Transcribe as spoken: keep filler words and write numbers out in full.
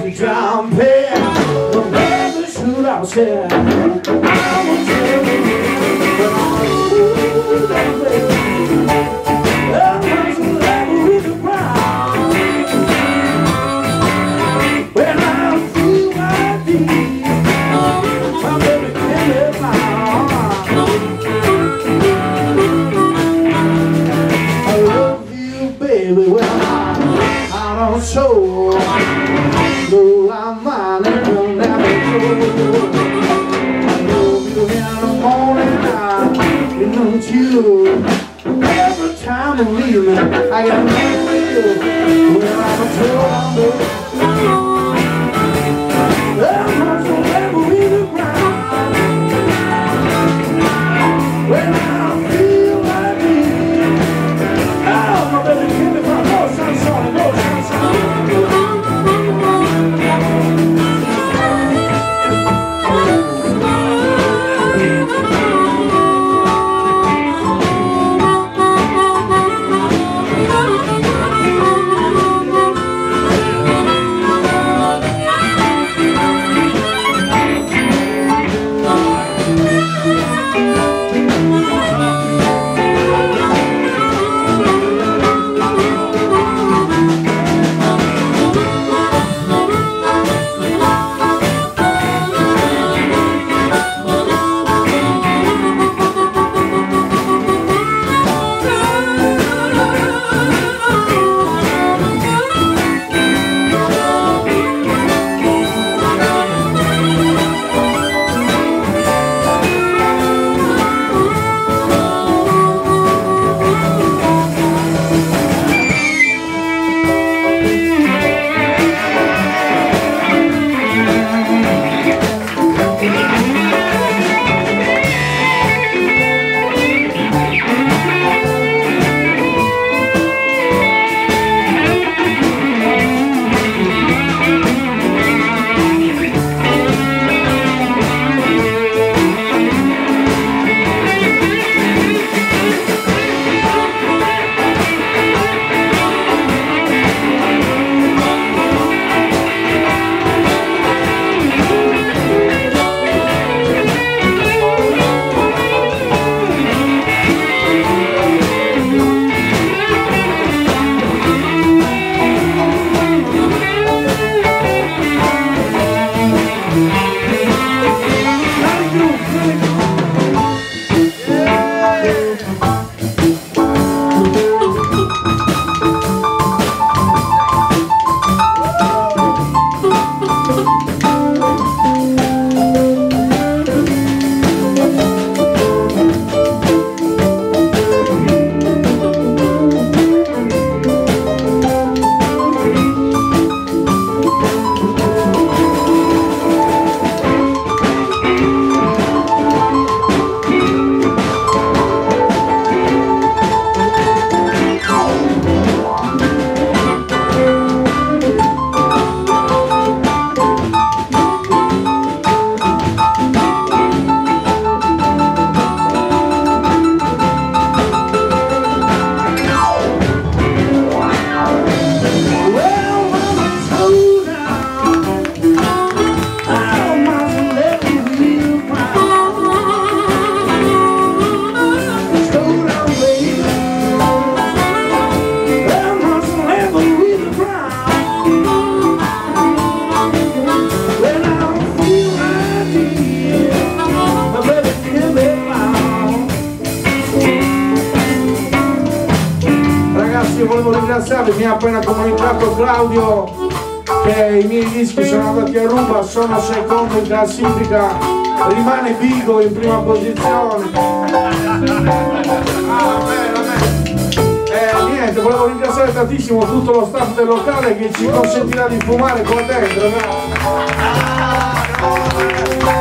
be jumping, whatever should I say? I will tell you, but ooh, that way, I'm not so level with the ground. When I feel like this, my baby can't live my heart. I love you, baby, when I, I don't show. No, I'm mine and you'll never go. I love you in the morning, I know you. Every time you leave me, I got nothing with you. When I'm a trouble, I'm not so level with the ground. When I feel like this, oh, my baby, keep me from no sunshine, no sunshine. Volevo ringraziarvi, mi ha appena comunicato Claudio che i miei dischi sono andati a ruba, sono secondo in classifica, rimane Vigo in prima posizione. Ah, bene, bene. Eh, niente, volevo ringraziare tantissimo tutto lo staff del locale che ci consentirà di fumare qua dentro, no?